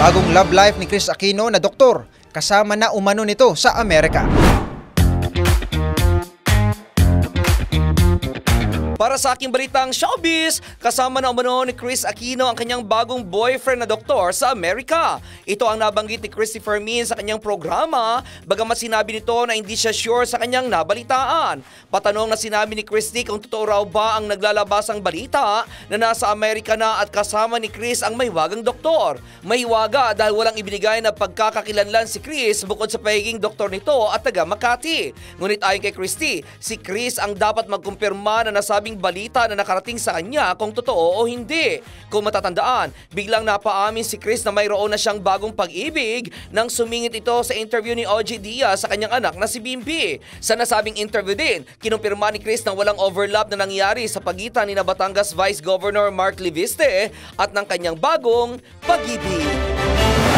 Bagong love life ni Kris Aquino na doktor, kasama na umano nito sa Amerika. Para sa aking balitang showbiz, kasama na umano ni Kris Aquino ang kanyang bagong boyfriend na doktor sa Amerika. Ito ang nabanggit ni Christopher Min sa kanyang programa, bagamat sinabi nito na hindi siya sure sa kanyang nabalitaan. Patanong na sinabi ni Christy kung totoo raw ba ang naglalabasang balita na nasa Amerika na at kasama ni Kris ang mahiwagang doktor. Mahiwaga dahil walang ibinigay na pagkakakilanlan si Kris bukod sa pagiging doktor nito at taga Makati. Ngunit ayon kay Christy, si Kris ang dapat magkumpirma na nasabing balita na nakarating sa kanya kung totoo o hindi. Kung matatandaan, biglang napaamin si Kris na mayroon na siyang bagong pag-ibig nang sumingit ito sa interview ni OJ Diaz sa kanyang anak na si Bimbi. Sa nasabing interview din, kinumpirma ni Kris na walang overlap na nangyari sa pagitan ni Batangas Vice Governor Mark Leviste at ng kanyang bagong pag-ibig.